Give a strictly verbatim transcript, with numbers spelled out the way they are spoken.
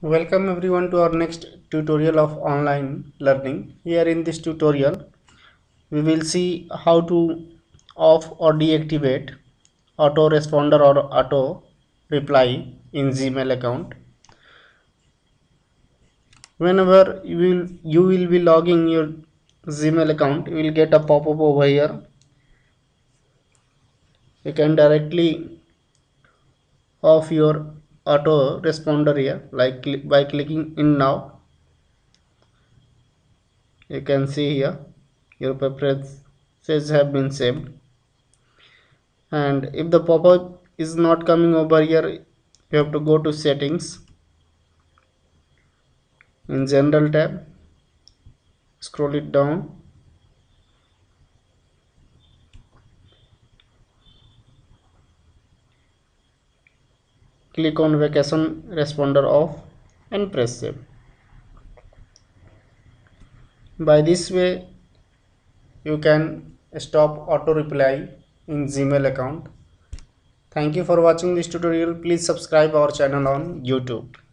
Welcome everyone to our next tutorial of online learning. Here in this tutorial, we will see how to off or deactivate autoresponder or auto reply in Gmail account. Whenever you will, you will be logging your Gmail account, you will get a pop-up over here. You can directly off your auto responder here, like cl- by clicking in now. You can see here your preferences have been saved, and if the pop-up is not coming over here, you have to go to settings. In general tab, scroll it down, click on vacation responder off and press save. By this way you can stop auto reply in Gmail account. Thank you for watching this tutorial. Please subscribe our channel on YouTube.